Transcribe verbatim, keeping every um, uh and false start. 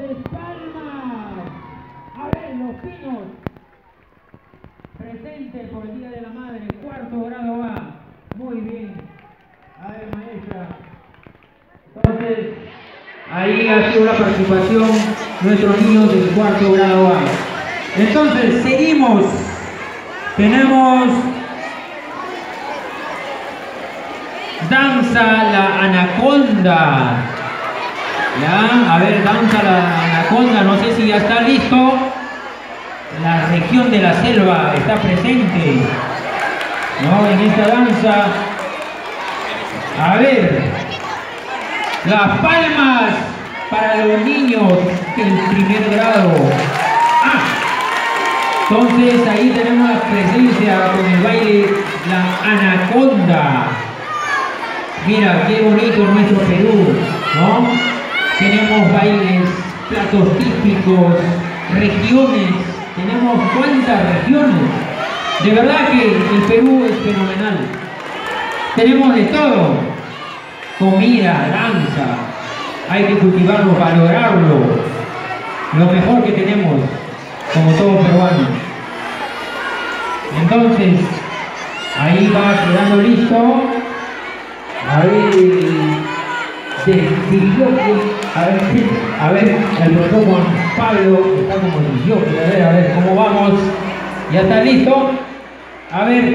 señores, palmas. A ver, los pinos. Presente por el Día de la Madre, cuarto grado A. Muy bien. A ver, maestra. Entonces, ahí ha sido la participación de nuestros niños del cuarto grado A. Entonces, seguimos. Tenemos danza la anaconda. Ya, a ver, danza la anaconda. No sé si ya está listo. La región de la selva está presente, ¿no? En esta danza. A ver, las palmas para los niños del primer grado. Ah, entonces ahí tenemos la presencia con el baile la anaconda. Mira, qué bonito nuestro Perú, ¿no? Tenemos bailes, platos típicos, regiones. Tenemos cuántas regiones. De verdad que el Perú es fenomenal. Tenemos de todo. Comida, danza. Hay que cultivarlo, valorarlo. Lo mejor que tenemos, como todo peruano. Entonces, ahí va quedando listo. Ahí de a ver, a ver, el profesor Juan Pablo está como el a ver, a ver, ¿cómo vamos? ¿Ya está listo? A ver.